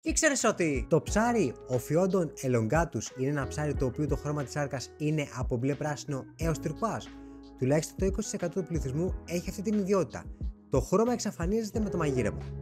Ήξερες ότι το ψάρι Ophiodon elongatus είναι ένα ψάρι το οποίο το χρώμα της σάρκας είναι από μπλε πράσινο έως τουρκουάζ? Τουλάχιστον το 20% του πληθυσμού έχει αυτή την ιδιότητα. Το χρώμα εξαφανίζεται με το μαγείρεμα.